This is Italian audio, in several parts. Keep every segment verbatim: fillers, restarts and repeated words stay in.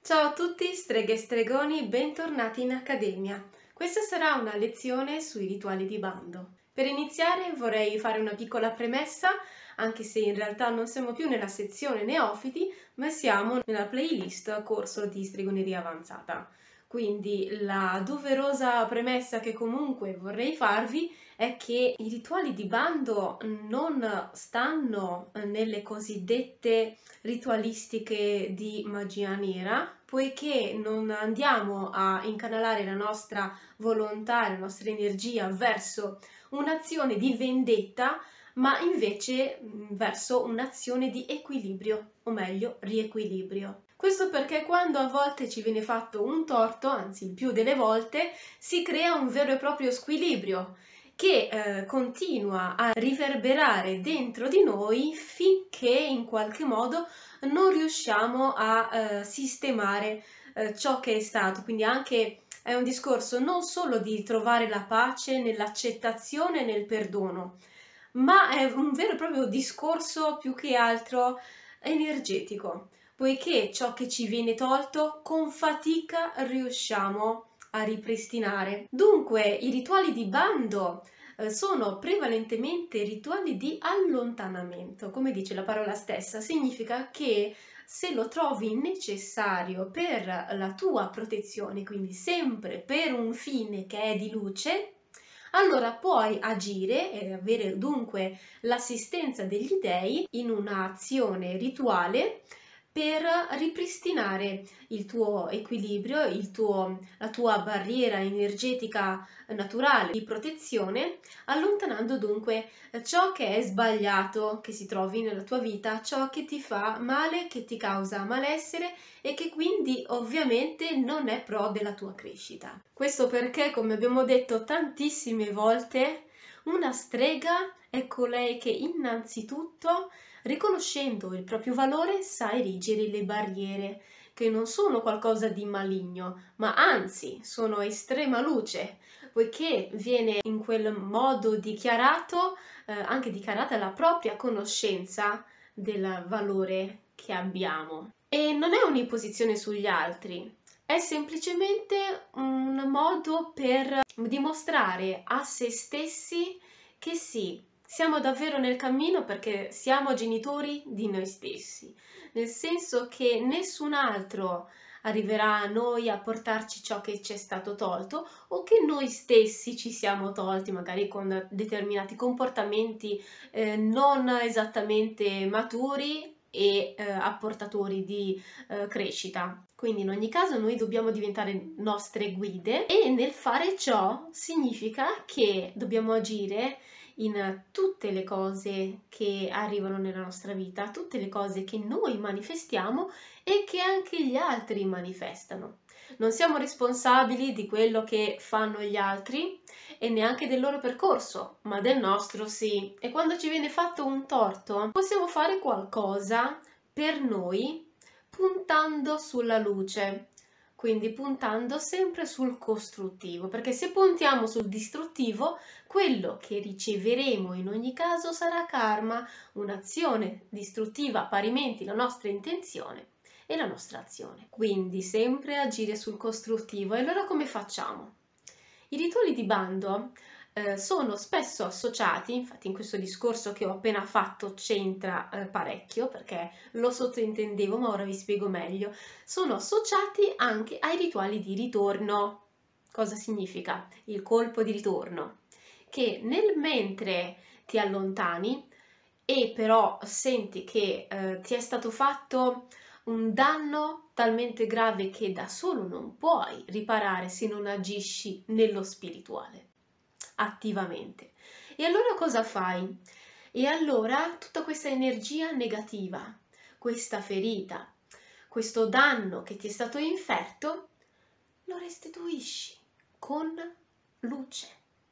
Ciao a tutti, streghe e stregoni, bentornati in Accademia. Questa sarà una lezione sui rituali di bando. Per iniziare vorrei fare una piccola premessa, anche se in realtà non siamo più nella sezione neofiti, ma siamo nella playlist corso di stregoneria avanzata. Quindi la doverosa premessa che comunque vorrei farvi è che i rituali di bando non stanno nelle cosiddette ritualistiche di magia nera, poiché non andiamo a incanalare la nostra volontà, la nostra energia verso un'azione di vendetta, ma invece verso un'azione di equilibrio, o meglio, riequilibrio. Questo perché quando a volte ci viene fatto un torto, anzi il più delle volte, si crea un vero e proprio squilibrio che eh, continua a riverberare dentro di noi finché in qualche modo non riusciamo a eh, sistemare eh, ciò che è stato. Quindi anche è un discorso non solo di trovare la pace nell'accettazione e nel perdono, ma è un vero e proprio discorso più che altro energetico, poiché ciò che ci viene tolto con fatica riusciamo a ripristinare. Dunque, i rituali di bando eh, sono prevalentemente rituali di allontanamento, come dice la parola stessa, significa che se lo trovi necessario per la tua protezione, quindi sempre per un fine che è di luce, allora puoi agire e avere dunque l'assistenza degli dei in un'azione rituale per ripristinare il tuo equilibrio, il tuo, la tua barriera energetica naturale di protezione, allontanando dunque ciò che è sbagliato che si trovi nella tua vita, ciò che ti fa male, che ti causa malessere e che quindi ovviamente non è pro della tua crescita. Questo perché, come abbiamo detto tantissime volte, una strega è colei che innanzitutto, riconoscendo il proprio valore, sa erigere le barriere, che non sono qualcosa di maligno, ma anzi sono estrema luce, poiché viene in quel modo dichiarato, eh, anche dichiarata la propria conoscenza del valore che abbiamo. E non è un'imposizione sugli altri, è semplicemente un modo per dimostrare a se stessi che sì, siamo davvero nel cammino perché siamo genitori di noi stessi, nel senso che nessun altro arriverà a noi a portarci ciò che ci è stato tolto o che noi stessi ci siamo tolti magari con determinati comportamenti eh, non esattamente maturi e eh, apportatori di eh, crescita. Quindi in ogni caso noi dobbiamo diventare nostre guide e nel fare ciò significa che dobbiamo agire in tutte le cose che arrivano nella nostra vita, tutte le cose che noi manifestiamo e che anche gli altri manifestano. Non siamo responsabili di quello che fanno gli altri e neanche del loro percorso, ma del nostro sì. E quando ci viene fatto un torto, possiamo fare qualcosa per noi puntando sulla luce, quindi puntando sempre sul costruttivo, perché se puntiamo sul distruttivo, quello che riceveremo in ogni caso sarà karma, un'azione distruttiva, parimenti la nostra intenzione e la nostra azione. Quindi sempre agire sul costruttivo. E allora come facciamo? I rituali di bando eh, sono spesso associati, infatti in questo discorso che ho appena fatto c'entra eh, parecchio perché lo sottointendevo, ma ora vi spiego meglio, sono associati anche ai rituali di ritorno. Cosa significa? Il colpo di ritorno. Che nel mentre ti allontani e però senti che eh, ti è stato fatto un danno talmente grave che da solo non puoi riparare se non agisci nello spirituale, attivamente. E allora cosa fai? E allora tutta questa energia negativa, questa ferita, questo danno che ti è stato inferto, lo restituisci con luce,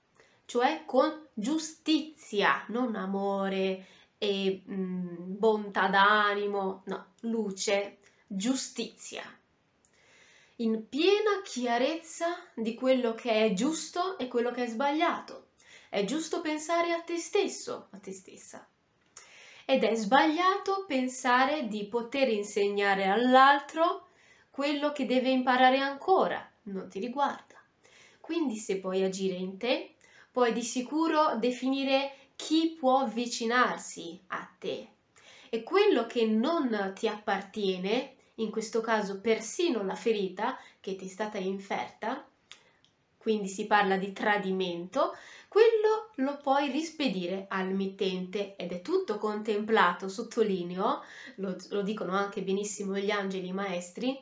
cioè con giustizia, non amore e mm, bontà d'animo, no, luce, giustizia, in piena chiarezza di quello che è giusto e quello che è sbagliato. È giusto pensare a te stesso, a te stessa. Ed è sbagliato pensare di poter insegnare all'altro quello che deve imparare ancora non ti riguarda. Quindi se puoi agire in te, puoi di sicuro definire chi può avvicinarsi a te. E quello che non ti appartiene, in questo caso persino la ferita che ti è stata inferta, quindi si parla di tradimento, quello lo puoi rispedire al mittente ed è tutto contemplato, sottolineo, lo, lo dicono anche benissimo gli angeli maestri,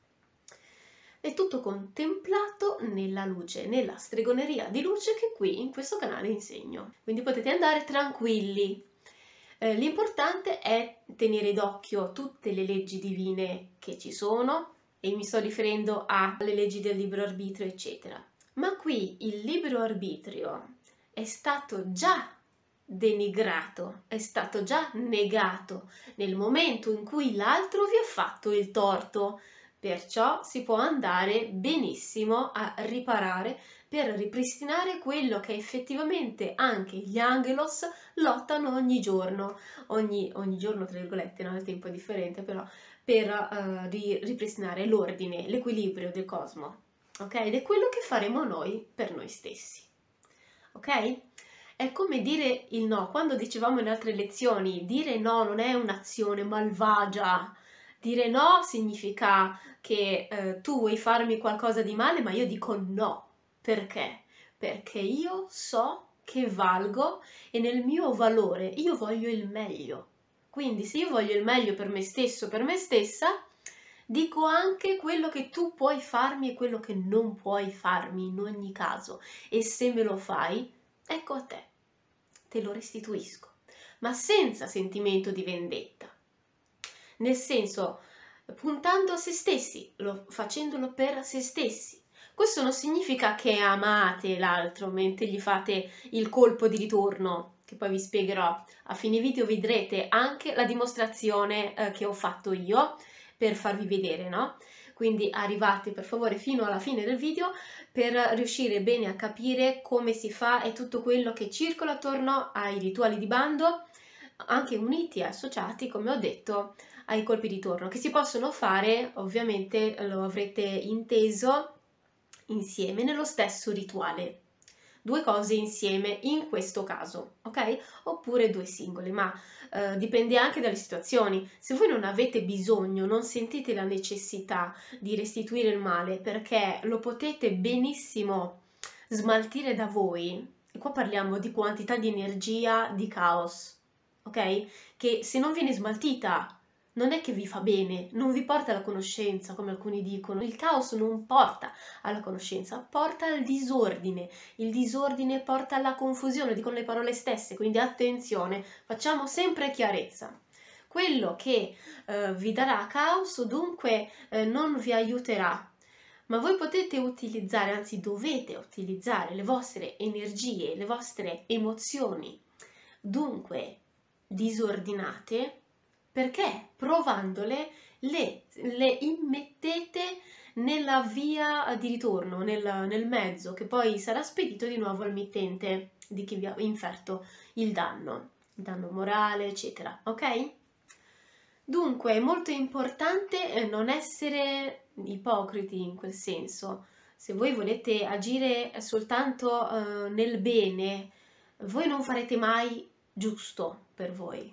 è tutto contemplato nella luce, nella stregoneria di luce che qui in questo canale insegno. Quindi potete andare tranquilli. Eh, l'importante è tenere d'occhio tutte le leggi divine che ci sono, e mi sto riferendo alle leggi del libero arbitrio, eccetera. Ma qui il libero arbitrio è stato già denigrato, è stato già negato nel momento in cui l'altro vi ha fatto il torto. Perciò si può andare benissimo a riparare per ripristinare quello che effettivamente anche gli angelos lottano ogni giorno, ogni, ogni giorno tra virgolette, no? Il tempo è differente, però per uh, ri ripristinare l'ordine, l'equilibrio del cosmo, ok? Ed è quello che faremo noi per noi stessi, ok? È come dire il no. Quando dicevamo in altre lezioni, dire no non è un'azione malvagia. Dire no significa che eh, tu vuoi farmi qualcosa di male, ma io dico no. Perché? Perché io so che valgo e nel mio valore io voglio il meglio. Quindi se io voglio il meglio per me stesso, per me stessa, dico anche quello che tu puoi farmi e quello che non puoi farmi in ogni caso. E se me lo fai, ecco a te, te lo restituisco, ma senza sentimento di vendetta. Nel senso, puntando a se stessi, lo, facendolo per se stessi. Questo non significa che amate l'altro mentre gli fate il colpo di ritorno, che poi vi spiegherò. A fine video vedrete anche la dimostrazione eh, che ho fatto io per farvi vedere, no? Quindi arrivate per favore fino alla fine del video per riuscire bene a capire come si fa e tutto quello che circola attorno ai rituali di bando, anche uniti e associati, come ho detto, ai colpi di torno, che si possono fare, ovviamente lo avrete inteso, insieme nello stesso rituale. Due cose insieme in questo caso, ok? Oppure due singole, ma eh, dipende anche dalle situazioni. Se voi non avete bisogno, non sentite la necessità di restituire il male perché lo potete benissimo smaltire da voi, e qua parliamo di quantità di energia, di caos, ok? Che se non viene smaltita non è che vi fa bene, non vi porta alla conoscenza, come alcuni dicono. Il caos non porta alla conoscenza, porta al disordine. Il disordine porta alla confusione, dicono le parole stesse, quindi attenzione, facciamo sempre chiarezza. Quello che eh, vi darà caos dunque eh, non vi aiuterà, ma voi potete utilizzare, anzi dovete utilizzare le vostre energie, le vostre emozioni, dunque disordinate, perché provandole le, le immettete nella via di ritorno, nel, nel mezzo, che poi sarà spedito di nuovo al mittente di chi vi ha inferto il danno, il danno morale, eccetera, ok? Dunque è molto importante non essere ipocriti in quel senso. Se voi volete agire soltanto eh, nel bene, voi non farete mai giusto per voi,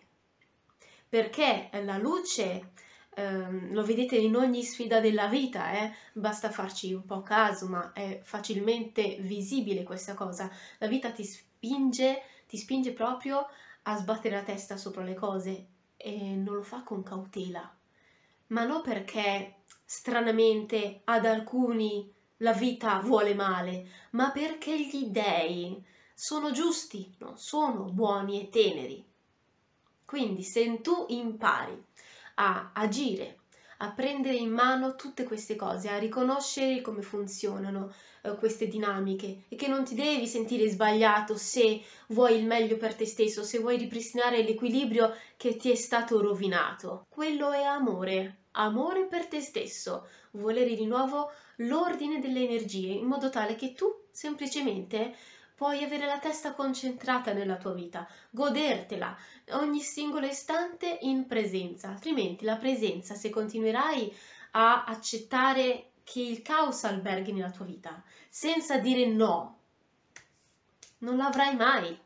perché la luce, ehm, lo vedete in ogni sfida della vita, eh? Basta farci un po' caso, ma è facilmente visibile questa cosa. La vita ti spinge, ti spinge proprio a sbattere la testa sopra le cose e non lo fa con cautela, ma non perché stranamente ad alcuni la vita vuole male, ma perché gli dèi sono giusti, non sono buoni e teneri. Quindi se tu impari a agire, a prendere in mano tutte queste cose, a riconoscere come funzionano eh, queste dinamiche e che non ti devi sentire sbagliato se vuoi il meglio per te stesso, se vuoi ripristinare l'equilibrio che ti è stato rovinato. Quello è amore, amore per te stesso, volere di nuovo l'ordine delle energie in modo tale che tu semplicemente puoi avere la testa concentrata nella tua vita, godertela ogni singolo istante in presenza, altrimenti la presenza, se continuerai a accettare che il caos alberghi nella tua vita, senza dire no, non l'avrai mai.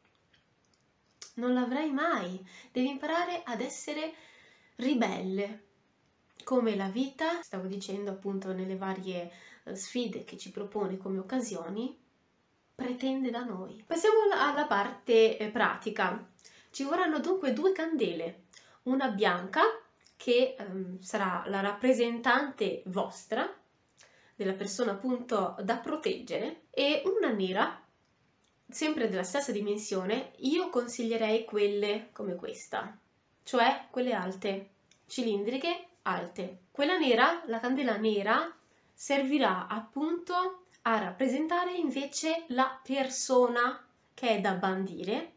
Non l'avrai mai. Devi imparare ad essere ribelle, come la vita, stavo dicendo appunto nelle varie eh, sfide che ci propone come occasioni, pretende da noi. Passiamo alla, alla parte eh, pratica. Ci vorranno dunque due candele, una bianca che ehm, sarà la rappresentante vostra, della persona appunto da proteggere, e una nera, sempre della stessa dimensione. Io consiglierei quelle come questa, cioè quelle alte, cilindriche, alte. Quella nera, la candela nera, servirà appunto a rappresentare invece la persona che è da bandire,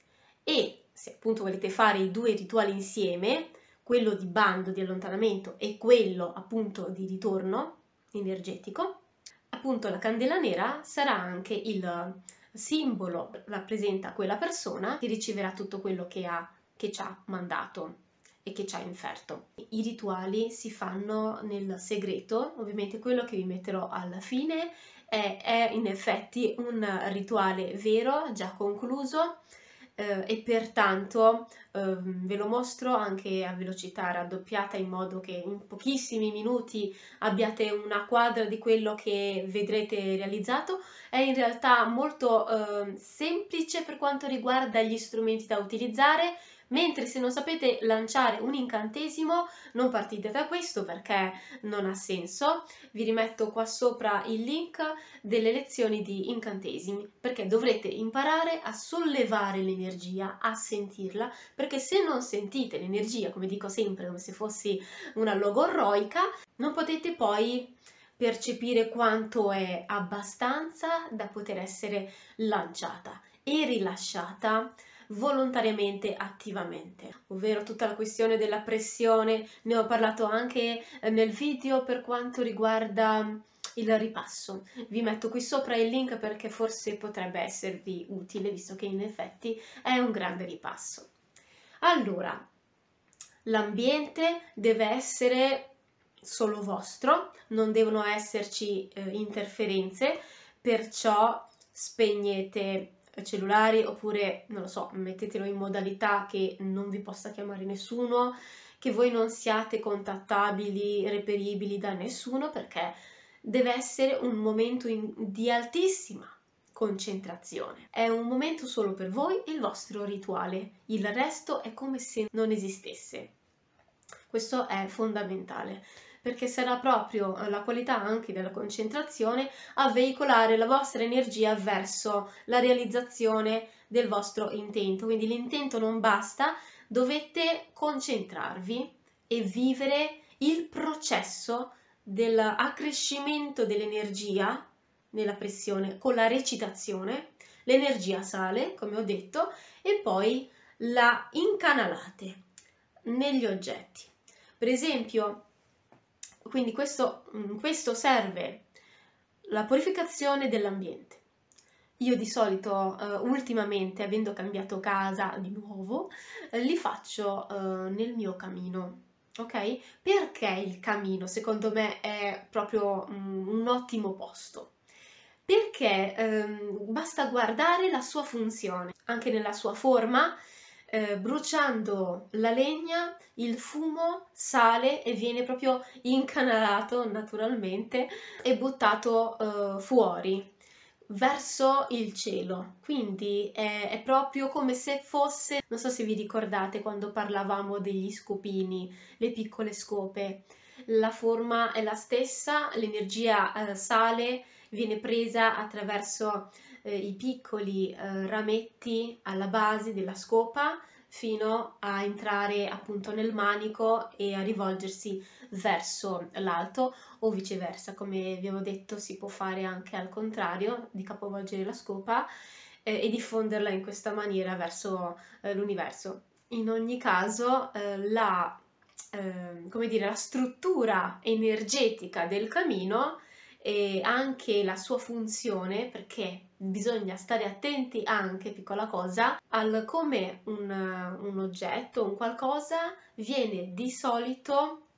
e se appunto volete fare i due rituali insieme, quello di bando, di allontanamento, e quello appunto di ritorno energetico, appunto la candela nera sarà anche il simbolo, rappresenta quella persona che riceverà tutto quello che ha, che ci ha mandato e che ci ha inferto. I rituali si fanno nel segreto, ovviamente quello che vi metterò alla fine è, è in effetti un rituale vero, già concluso, eh, e pertanto eh, ve lo mostro anche a velocità raddoppiata, in modo che in pochissimi minuti abbiate una quadra di quello che vedrete realizzato. È in realtà molto eh, semplice per quanto riguarda gli strumenti da utilizzare, mentre se non sapete lanciare un incantesimo non partite da questo, perché non ha senso. Vi rimetto qua sopra il link delle lezioni di incantesimi, perché dovrete imparare a sollevare l'energia, a sentirla, perché se non sentite l'energia, come dico sempre, come se fossi una logorroica, non potete poi percepire quanto è abbastanza da poter essere lanciata e rilasciata volontariamente, attivamente, ovvero tutta la questione della pressione. Ne ho parlato anche nel video per quanto riguarda il ripasso. Vi metto qui sopra il link perché forse potrebbe esservi utile, visto che in effetti è un grande ripasso. Allora, l'ambiente deve essere solo vostro, non devono esserci eh, interferenze, perciò spegnete cellulari, oppure non lo so, mettetelo in modalità che non vi possa chiamare nessuno, che voi non siate contattabili, reperibili da nessuno, perché deve essere un momento in, di altissima concentrazione. È un momento solo per voi e il vostro rituale, il resto è come se non esistesse. Questo è fondamentale, perché sarà proprio la qualità anche della concentrazione a veicolare la vostra energia verso la realizzazione del vostro intento. Quindi l'intento non basta, dovete concentrarvi e vivere il processo dell'accrescimento dell'energia nella pressione con la recitazione. L'energia sale, come ho detto, e poi la incanalate negli oggetti. Per esempio, quindi questo, questo serve la purificazione dell'ambiente. Io di solito, eh, ultimamente, avendo cambiato casa di nuovo, eh, li faccio eh, nel mio camino, ok? Perché il camino, secondo me, è proprio mm, un ottimo posto. Perché ehm, basta guardare la sua funzione, anche nella sua forma. Eh, bruciando la legna, il fumo sale e viene proprio incanalato naturalmente e buttato eh, fuori verso il cielo. Quindi è, è proprio come se fosse, non so se vi ricordate quando parlavamo degli scopini, le piccole scope, la forma è la stessa, l'energia eh, sale, viene presa attraverso eh, i piccoli eh, rametti alla base della scopa, fino a entrare appunto nel manico e a rivolgersi verso l'alto, o viceversa. Come vi avevo detto, si può fare anche al contrario, di capovolgere la scopa eh, e diffonderla in questa maniera verso eh, l'universo. In ogni caso eh, la, eh, come dire, la struttura energetica del camino e anche la sua funzione, perché bisogna stare attenti anche, piccola cosa, al come un, un oggetto, un qualcosa viene di solito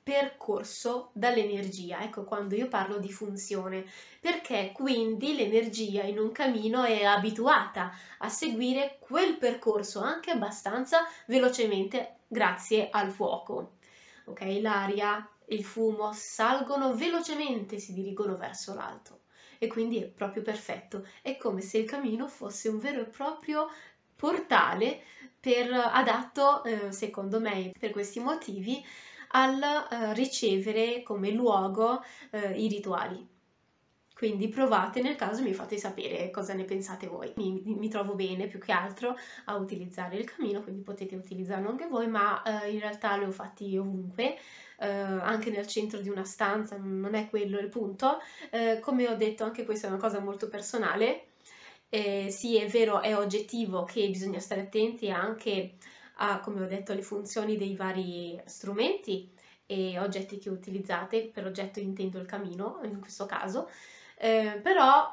percorso dall'energia. Ecco quando io parlo di funzione, perché quindi l'energia in un camino è abituata a seguire quel percorso anche abbastanza velocemente grazie al fuoco. Ok, l'aria e il fumo salgono velocemente, si dirigono verso l'alto e quindi è proprio perfetto. È come se il camino fosse un vero e proprio portale per, adatto, eh, secondo me, per questi motivi, al eh, ricevere come luogo eh, i rituali. Quindi provate, nel caso mi fate sapere cosa ne pensate voi. Mi, mi trovo bene più che altro a utilizzare il camino, quindi potete utilizzarlo anche voi, ma eh, in realtà li ho fatti ovunque, eh, anche nel centro di una stanza, non è quello il punto. Eh, come ho detto, anche questa è una cosa molto personale. Eh, sì, è vero, è oggettivo che bisogna stare attenti anche a, come ho detto, alle funzioni dei vari strumenti e oggetti che utilizzate. Per oggetto intendo il camino in questo caso, eh, però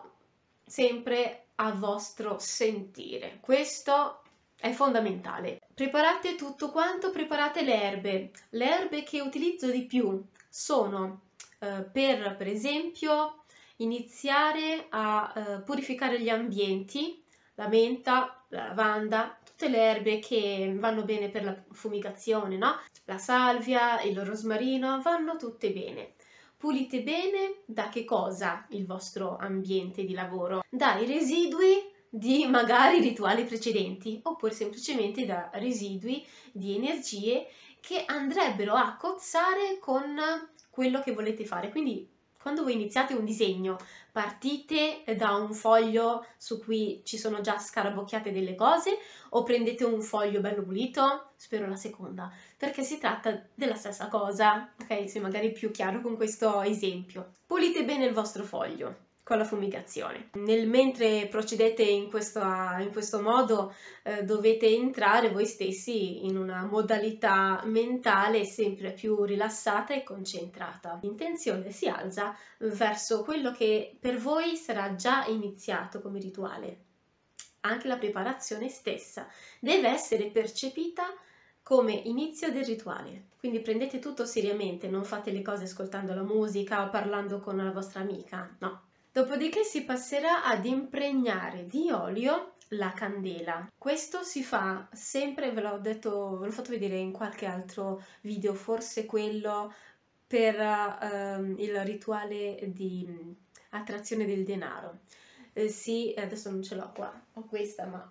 sempre a vostro sentire. Questo è fondamentale. Preparate tutto quanto, preparate le erbe. Le erbe che utilizzo di più sono eh, per, per esempio, iniziare a eh, purificare gli ambienti, la menta, la lavanda, tutte le erbe che vanno bene per la fumigazione, no? La salvia, il rosmarino, vanno tutte bene. Pulite bene da che cosa il vostro ambiente di lavoro? Dai residui di magari rituali precedenti, oppure semplicemente da residui di energie che andrebbero a cozzare con quello che volete fare. Quindi quando voi iniziate un disegno, partite da un foglio su cui ci sono già scarabocchiate delle cose o prendete un foglio bello pulito? Spero la seconda, perché si tratta della stessa cosa, ok? Se magari più chiaro con questo esempio. Pulite bene il vostro foglio con la fumigazione. Nel mentre procedete in questo, in questo modo eh, dovete entrare voi stessi in una modalità mentale sempre più rilassata e concentrata. L'intenzione si alza verso quello che per voi sarà già iniziato come rituale. Anche la preparazione stessa deve essere percepita come inizio del rituale. Quindi prendete tutto seriamente, non fate le cose ascoltando la musica o parlando con la vostra amica, no. Dopodiché si passerà ad impregnare di olio la candela. Questo si fa sempre, ve l'ho detto, ve l'ho fatto vedere in qualche altro video, forse quello per uh, il rituale di attrazione del denaro. Eh, sì, adesso non ce l'ho qua, ho questa, ma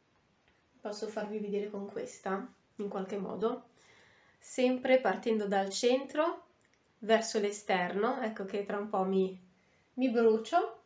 posso farvi vedere con questa in qualche modo. Sempre partendo dal centro verso l'esterno, ecco che tra un po' mi mi brucio.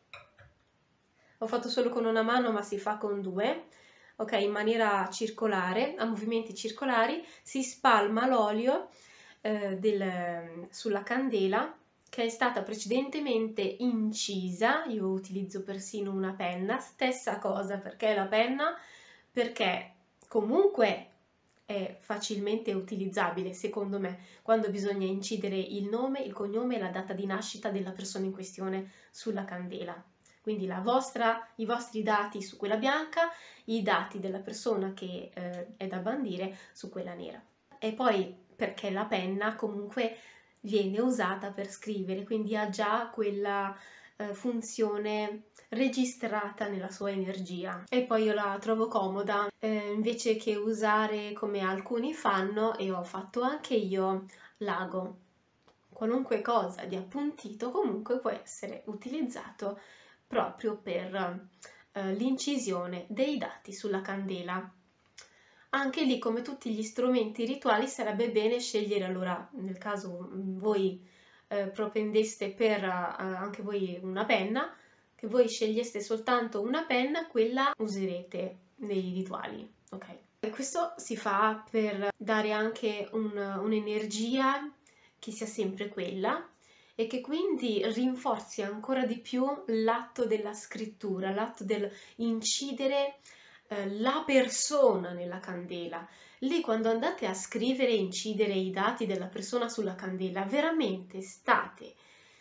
Ho fatto solo con una mano, ma si fa con due, ok, in maniera circolare, a movimenti circolari, si spalma l'olio eh, del, sulla candela che è stata precedentemente incisa. Io utilizzo persino una penna, stessa cosa. Perché la penna? Perché comunque è facilmente utilizzabile, secondo me, quando bisogna incidere il nome, il cognome e la data di nascita della persona in questione sulla candela. Quindi la vostra, i vostri dati su quella bianca, i dati della persona che eh, è da bandire su quella nera. E poi perché la penna comunque viene usata per scrivere, quindi ha già quella eh, funzione registrata nella sua energia. E poi io la trovo comoda, eh, invece che usare come alcuni fanno, e ho fatto anche io, l'ago. Qualunque cosa di appuntito comunque può essere utilizzato proprio per eh, l'incisione dei dati sulla candela. Anche lì, come tutti gli strumenti rituali, sarebbe bene scegliere, allora nel caso voi eh, propendeste per eh, anche voi una penna, che voi sceglieste soltanto una penna, quella userete nei rituali, ok? E questo si fa per dare anche un, un'energia che sia sempre quella e che quindi rinforzi ancora di più l'atto della scrittura, l'atto del incidere eh, la persona nella candela. Lì quando andate a scrivere e incidere i dati della persona sulla candela, veramente state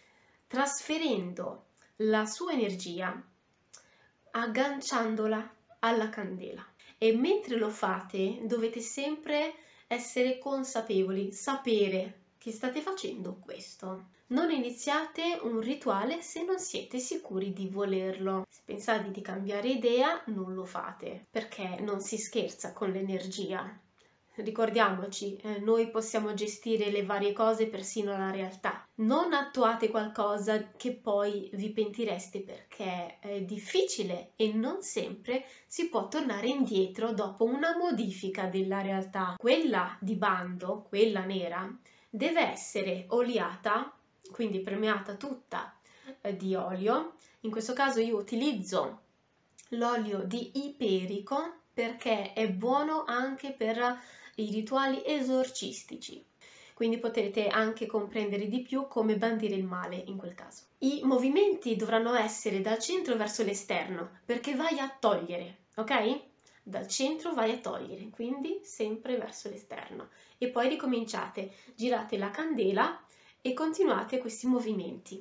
trasferendo la sua energia, agganciandola alla candela. E mentre lo fate dovete sempre essere consapevoli, sapere che state facendo questo. Non iniziate un rituale se non siete sicuri di volerlo. Se pensate di cambiare idea, non lo fate, perché non si scherza con l'energia. Ricordiamoci, eh, noi possiamo gestire le varie cose, persino la realtà. Non attuate qualcosa che poi vi pentireste, perché è difficile e non sempre si può tornare indietro dopo una modifica della realtà. Quella di bando, quella nera, deve essere oliata, quindi permeata tutta eh, di olio. In questo caso io utilizzo l'olio di iperico perché è buono anche per i rituali esorcistici, quindi potete anche comprendere di più come bandire il male in quel caso. I movimenti dovranno essere dal centro verso l'esterno, perché vai a togliere, ok? Dal centro vai a togliere, quindi sempre verso l'esterno. E poi ricominciate, girate la candela e continuate questi movimenti.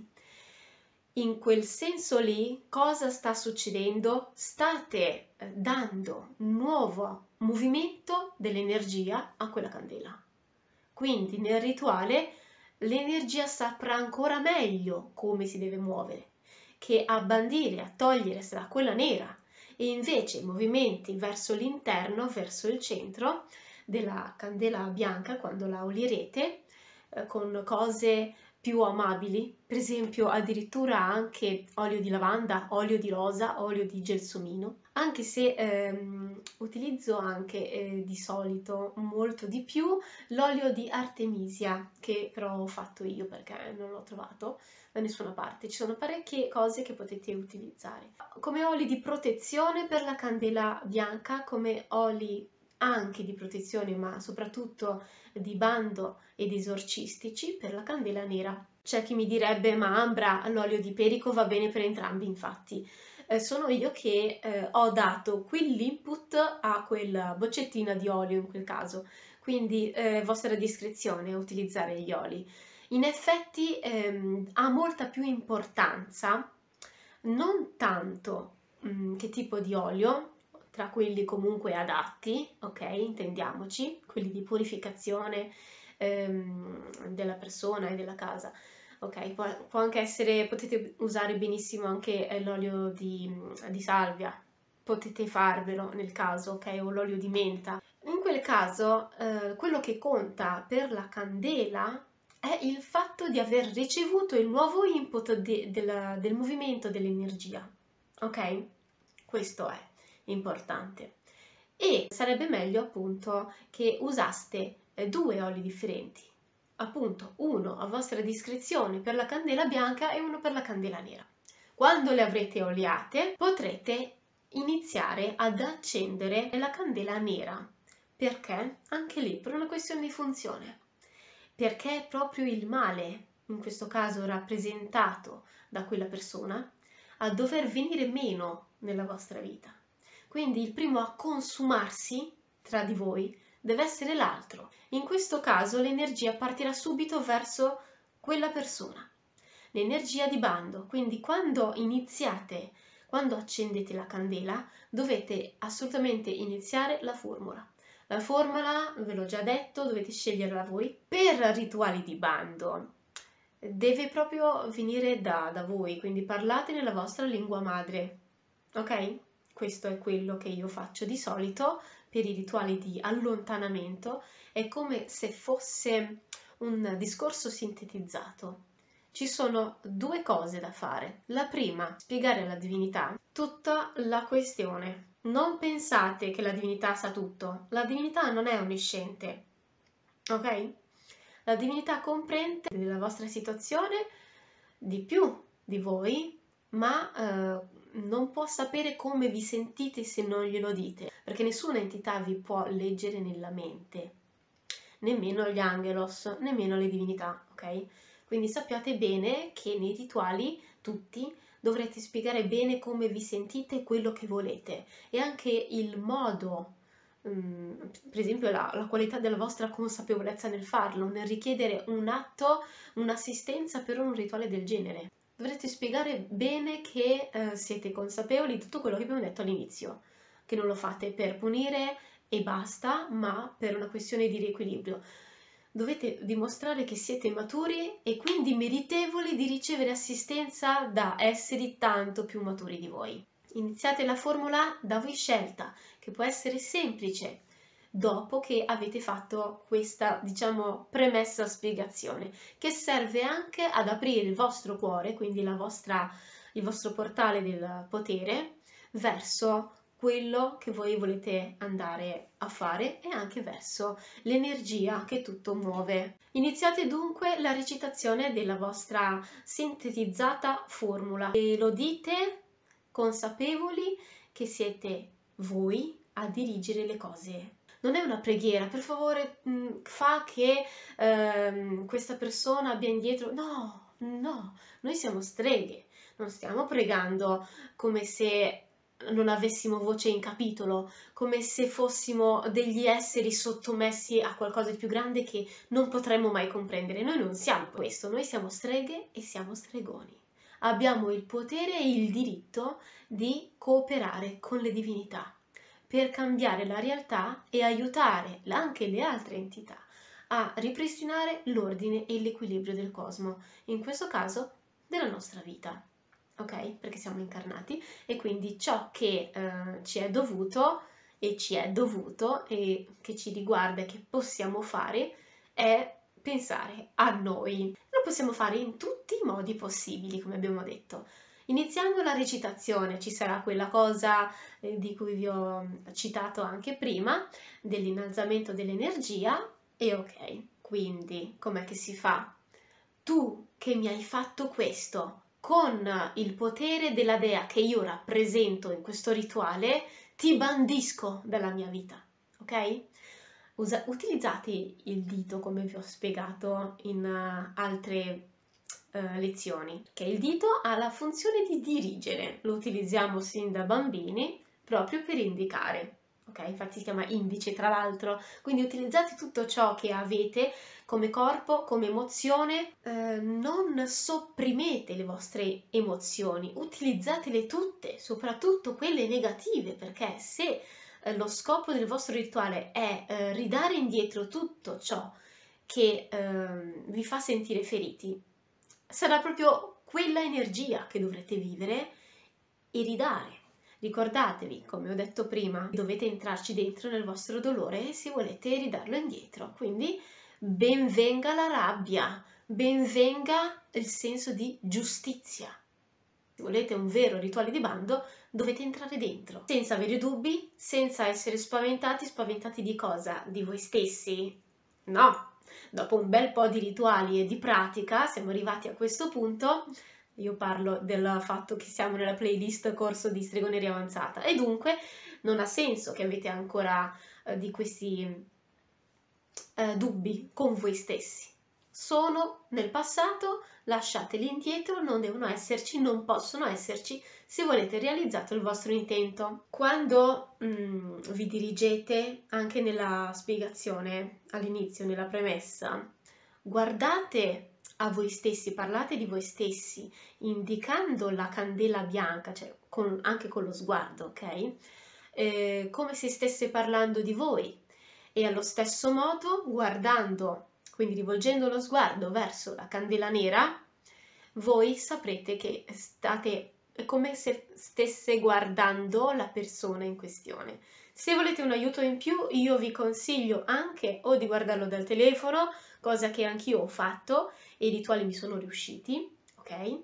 In quel senso lì, cosa sta succedendo? State eh, dando un nuovo movimento dell'energia a quella candela. Quindi nel rituale l'energia saprà ancora meglio come si deve muovere, che a bandire, a togliere sarà quella nera, e invece i movimenti verso l'interno, verso il centro della candela bianca, quando la olierete, eh, con cose più amabili, per esempio addirittura anche olio di lavanda, olio di rosa, olio di gelsomino, anche se ehm, utilizzo anche eh, di solito molto di più l'olio di artemisia, che però ho fatto io perché non l'ho trovato da nessuna parte. Ci sono parecchie cose che potete utilizzare come oli di protezione per la candela bianca, come oli anche di protezione, ma soprattutto di bando ed esorcistici per la candela nera. C'è chi mi direbbe: ma Ambra, l'olio di perico va bene per entrambi. Infatti eh, sono io che eh, ho dato quell'input a quella boccettina di olio in quel caso, quindi eh, vostra discrezione utilizzare gli oli. In effetti ehm, ha molta più importanza non tanto mh, che tipo di olio, tra quelli comunque adatti, ok, intendiamoci, quelli di purificazione ehm, della persona e della casa, ok, può, può anche essere, potete usare benissimo anche eh, l'olio di, di salvia, potete farvelo nel caso, ok, o l'olio di menta. In quel caso eh, quello che conta per la candela è il fatto di aver ricevuto il nuovo input de, del, del movimento dell'energia, ok? Questo è importante. E sarebbe meglio appunto che usaste eh, due oli differenti, appunto uno a vostra discrezione per la candela bianca e uno per la candela nera. Quando le avrete oliate potrete iniziare ad accendere la candela nera. Perché? Anche lì per una questione di funzione. Perché è proprio il male, in questo caso rappresentato da quella persona, a dover venire meno nella vostra vita. Quindi il primo a consumarsi tra di voi deve essere l'altro. In questo caso l'energia partirà subito verso quella persona, l'energia di bando. Quindi quando iniziate, quando accendete la candela, dovete assolutamente iniziare la formula. La formula, ve l'ho già detto, dovete sceglierla voi. Per rituali di bando deve proprio venire da, da voi, quindi parlate nella vostra lingua madre, ok? Questo è quello che io faccio di solito per i rituali di allontanamento, è come se fosse un discorso sintetizzato. Ci sono due cose da fare. La prima, spiegare alla divinità tutta la questione. Non pensate che la divinità sa tutto. La divinità non è onnisciente, ok? La divinità comprende della vostra situazione di più di voi, ma eh, non può sapere come vi sentite se non glielo dite, perché nessuna entità vi può leggere nella mente, nemmeno gli angelos, nemmeno le divinità, ok? Quindi sappiate bene che nei rituali, tutti, dovrete spiegare bene come vi sentite e quello che volete, e anche il modo, um, per esempio la, la qualità della vostra consapevolezza nel farlo, nel richiedere un atto, un'assistenza per un rituale del genere. Dovrete spiegare bene che eh, siete consapevoli di tutto quello che abbiamo detto all'inizio, che non lo fate per punire e basta, ma per una questione di riequilibrio. dovete dimostrare che siete maturi e quindi meritevoli di ricevere assistenza da esseri tanto più maturi di voi. Iniziate la formula da voi scelta, che può essere semplice, dopo che avete fatto questa, diciamo, premessa spiegazione, che serve anche ad aprire il vostro cuore, quindi la vostra, il vostro portale del potere, verso quello che voi volete andare a fare e anche verso l'energia che tutto muove. Iniziate dunque la recitazione della vostra sintetizzata formula e lo dite consapevoli che siete voi a dirigere le cose. Non è una preghiera, per favore mh, fa che ehm, questa persona abbia indietro. No, no, noi siamo streghe, non stiamo pregando come se non avessimo voce in capitolo, come se fossimo degli esseri sottomessi a qualcosa di più grande che non potremmo mai comprendere. Noi non siamo questo, noi siamo streghe e siamo stregoni. Abbiamo il potere e il diritto di cooperare con le divinità per cambiare la realtà e aiutare anche le altre entità a ripristinare l'ordine e l'equilibrio del cosmo, in questo caso della nostra vita, ok? Perché siamo incarnati e quindi ciò che eh, ci è dovuto e ci è dovuto e che ci riguarda e che possiamo fare è pensare a noi. Lo possiamo fare in tutti i modi possibili, come abbiamo detto. Iniziamo la recitazione, ci sarà quella cosa eh, di cui vi ho citato anche prima, dell'innalzamento dell'energia, e ok, quindi com'è che si fa? Tu che mi hai fatto questo, con il potere della dea che io rappresento in questo rituale, ti bandisco dalla mia vita, ok? Usa- utilizzate il dito come vi ho spiegato in uh, altre uh, lezioni, che il dito ha la funzione di dirigere, lo utilizziamo sin da bambini proprio per indicare, ok? Infatti si chiama indice tra l'altro, quindi utilizzate tutto ciò che avete come corpo, come emozione, eh, non sopprimete le vostre emozioni, utilizzatele tutte, soprattutto quelle negative, perché se lo scopo del vostro rituale è eh, ridare indietro tutto ciò che eh, vi fa sentire feriti, sarà proprio quella energia che dovrete vivere e ridare. Ricordatevi, come ho detto prima, dovete entrarci dentro nel vostro dolore se volete ridarlo indietro. Quindi ben venga la rabbia, ben venga il senso di giustizia. Se volete un vero rituale di bando, dovete entrare dentro, senza avere dubbi, senza essere spaventati. Spaventati di cosa? Di voi stessi? No! Dopo un bel po' di rituali e di pratica, siamo arrivati a questo punto. Io parlo del fatto che siamo nella playlist corso di stregoneria avanzata e dunque non ha senso che avete ancora eh, di questi eh, dubbi con voi stessi. Sono nel passato, lasciateli indietro, non devono esserci, non possono esserci se volete realizzato il vostro intento. Quando mm, vi dirigete, anche nella spiegazione all'inizio, nella premessa, guardate a voi stessi, parlate di voi stessi, indicando la candela bianca, cioè con, anche con lo sguardo, ok? Eh, come se stesse parlando di voi e allo stesso modo guardando, quindi rivolgendo lo sguardo verso la candela nera, voi saprete che state, è come se stesse guardando la persona in questione. Se volete un aiuto in più, io vi consiglio anche o di guardarlo dal telefono, cosa che anch'io ho fatto e i rituali mi sono riusciti, ok?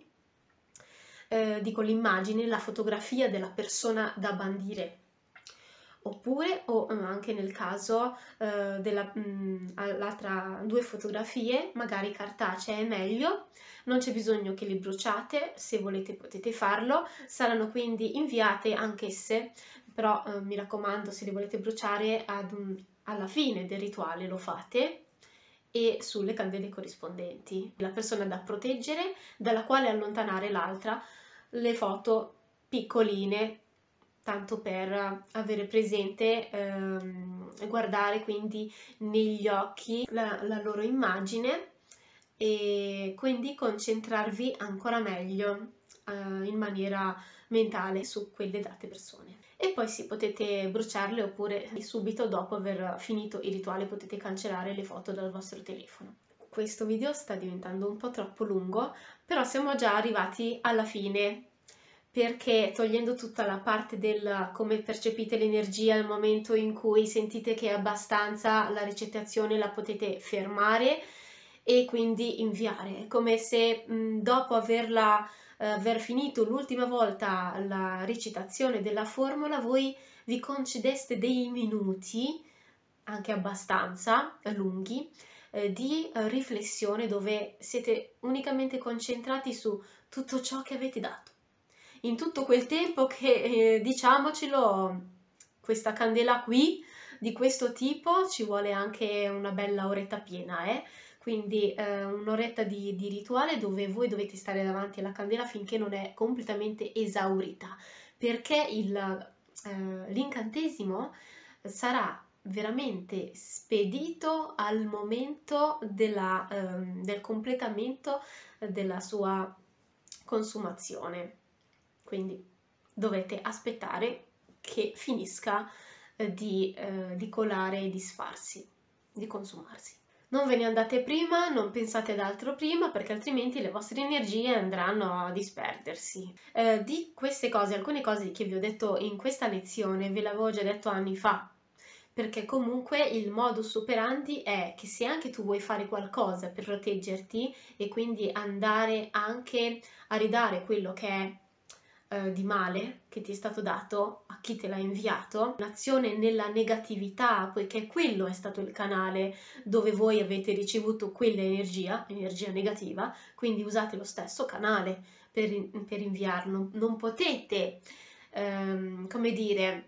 Eh, dico l'immagine, la fotografia della persona da bandire. Oppure, o anche nel caso eh, dell'altra due fotografie, magari cartacee è meglio, non c'è bisogno che le bruciate, se volete potete farlo, saranno quindi inviate anch'esse, però eh, mi raccomando, se le volete bruciare ad un, alla fine del rituale lo fate e sulle candele corrispondenti. La persona da proteggere, dalla quale allontanare l'altra, le foto piccoline, tanto per avere presente, ehm, guardare quindi negli occhi la, la loro immagine e quindi concentrarvi ancora meglio eh, in maniera mentale su quelle date persone. e poi sì, potete bruciarle oppure subito dopo aver finito il rituale potete cancellare le foto dal vostro telefono. Questo video sta diventando un po' troppo lungo, però siamo già arrivati alla fine, perché togliendo tutta la parte del come percepite l'energia al momento in cui sentite che è abbastanza, la ricettazione la potete fermare e quindi inviare. È come se mh, dopo averla, eh, aver finito l'ultima volta la recitazione della formula, voi vi concedeste dei minuti, anche abbastanza lunghi, eh, di eh, riflessione dove siete unicamente concentrati su tutto ciò che avete dato. In tutto quel tempo che, eh, diciamocelo, questa candela qui, di questo tipo, ci vuole anche una bella oretta piena, eh? Quindi eh, un'oretta di, di rituale dove voi dovete stare davanti alla candela finché non è completamente esaurita, perché il, eh, l'incantesimo sarà veramente spedito al momento della, ehm, del completamento della sua consumazione. Quindi dovete aspettare che finisca eh, di, eh, di colare e di sfarsi, di consumarsi. Non ve ne andate prima, non pensate ad altro prima, perché altrimenti le vostre energie andranno a disperdersi. Eh, di queste cose, alcune cose che vi ho detto in questa lezione, ve l'avevo già detto anni fa, perché comunque il modus operandi è che se anche tu vuoi fare qualcosa per proteggerti e quindi andare anche a ridare quello che è eh, di male che ti è stato dato a chi te l'ha inviato, un'azione nella negatività, poiché quello è stato il canale dove voi avete ricevuto quell'energia, energia negativa, quindi usate lo stesso canale per, per inviarlo. Non potete, ehm, come dire,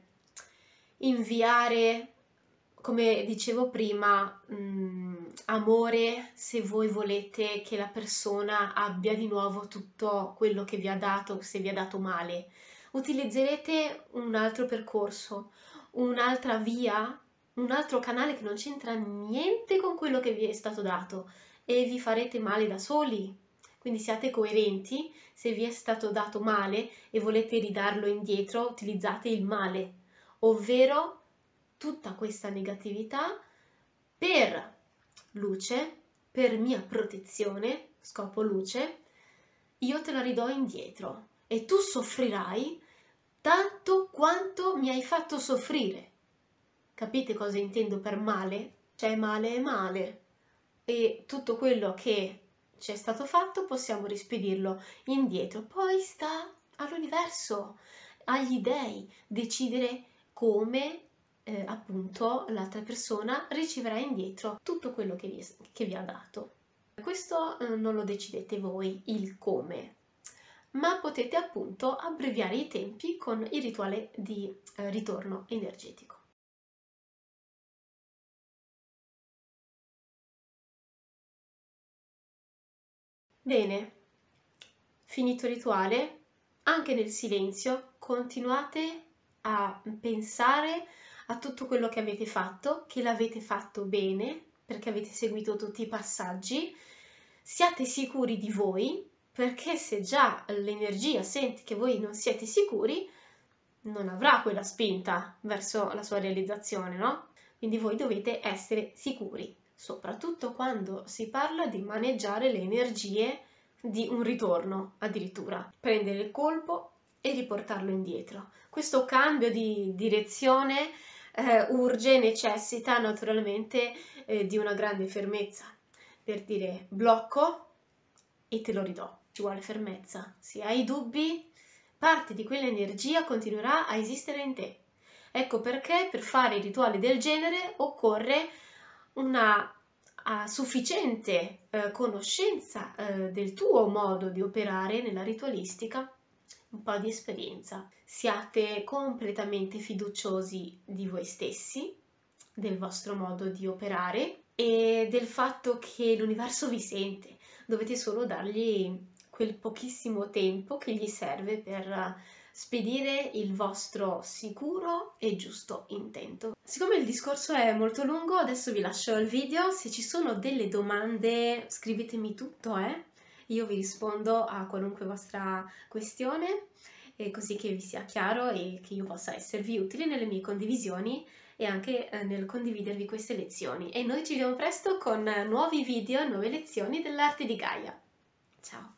inviare, come dicevo prima, mh, amore se voi volete che la persona abbia di nuovo tutto quello che vi ha dato, se vi ha dato male. Utilizzerete un altro percorso, un'altra via, un altro canale che non c'entra niente con quello che vi è stato dato e vi farete male da soli. Quindi siate coerenti, se vi è stato dato male e volete ridarlo indietro, utilizzate il male, ovvero tutta questa negatività per luce, per mia protezione, scopo luce, io te la ridò indietro e tu soffrirai tanto quanto mi hai fatto soffrire. Capite cosa intendo per male? Cioè male è male e tutto quello che ci è stato fatto possiamo rispedirlo indietro. Poi sta all'universo, agli dei, decidere come eh, appunto l'altra persona riceverà indietro tutto quello che vi, che vi ha dato. Questo eh, non lo decidete voi, il come, ma potete appunto abbreviare i tempi con il rituale di eh, ritorno energetico. Bene, finito il rituale, anche nel silenzio continuate a pensare a tutto quello che avete fatto, che l'avete fatto bene, perché avete seguito tutti i passaggi. Siate sicuri di voi, perché se già l'energia sente che voi non siete sicuri, non avrà quella spinta verso la sua realizzazione, no? Quindi voi dovete essere sicuri, soprattutto quando si parla di maneggiare le energie di un ritorno, addirittura. Prendere il colpo e riportarlo indietro. Questo cambio di direzione eh, urge, necessita naturalmente eh, di una grande fermezza. Per dire blocco e te lo ridò. Ci vuole fermezza. Se hai dubbi, parte di quell'energia continuerà a esistere in te. Ecco perché per fare rituali del genere occorre una uh, sufficiente uh, conoscenza uh, del tuo modo di operare nella ritualistica, un po' di esperienza. Siate completamente fiduciosi di voi stessi, del vostro modo di operare e del fatto che l'universo vi sente. Dovete solo dargli quel pochissimo tempo che gli serve per spedire il vostro sicuro e giusto intento. Siccome il discorso è molto lungo, adesso vi lascio il video. Se ci sono delle domande scrivetemi tutto, eh? Io vi rispondo a qualunque vostra questione e così che vi sia chiaro e che io possa esservi utile nelle mie condivisioni e anche eh, nel condividervi queste lezioni. E noi ci vediamo presto con nuovi video, nuove lezioni dell'arte di Gaia. Ciao!